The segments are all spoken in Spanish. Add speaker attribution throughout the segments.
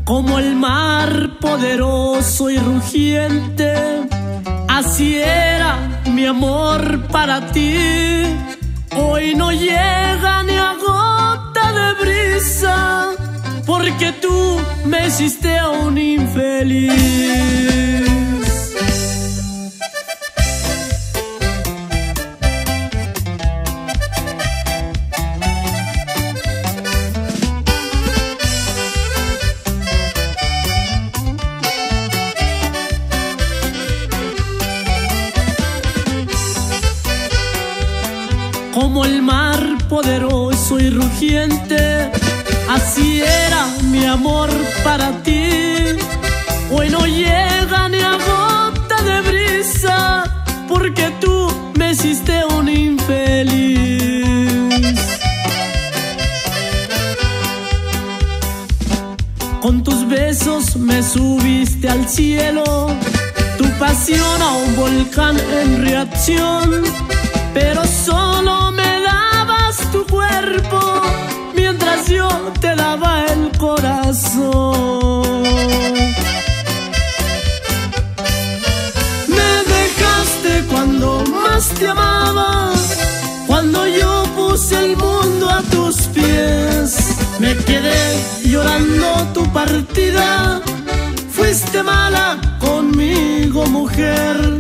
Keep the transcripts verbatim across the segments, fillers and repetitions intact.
Speaker 1: Como el mar poderoso y rugiente, así era mi amor para ti. Hoy no llega ni a gota de brisa, porque tú me hiciste un infeliz. Como el mar poderoso y rugiente, así era mi amor para ti. Hoy no llega ni a gota de brisa, porque tú me hiciste un infeliz. Con tus besos me subiste al cielo, tu pasión a un volcán en reacción. Pero solo me dabas tu cuerpo, mientras yo te daba el corazón. Me dejaste cuando más te amaba, cuando yo puse el mundo a tus pies. Me quedé llorando tu partida, fuiste mala conmigo, mujer.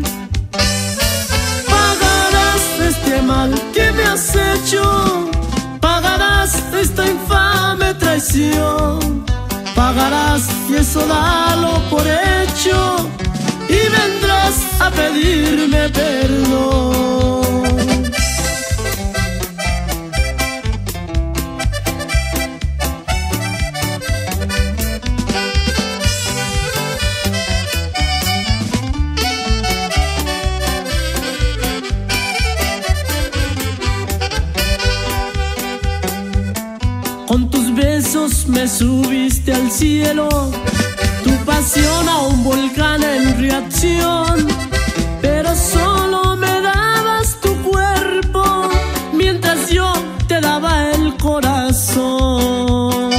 Speaker 1: Este mal que me has hecho, pagarás esta infame traición. Pagarás y eso dalo por hecho, y vendrás a pedirme perdón. Con tus besos me subiste al cielo, tu pasión a un volcán en reacción. Pero solo me dabas tu cuerpo, mientras yo te daba el corazón.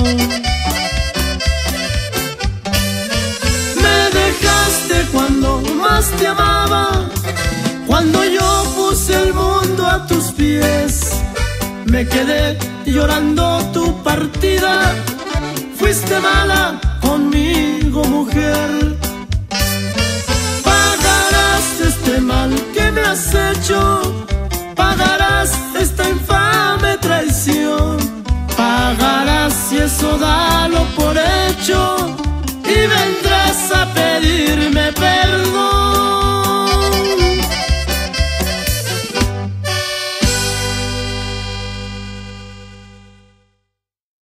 Speaker 1: Me dejaste cuando más te amaba, cuando yo puse el mundo a tus pies. Me quedé llorando tu partida, fuiste mala conmigo, mujer. Pagarás este mal que me has hecho, pagarás esta infame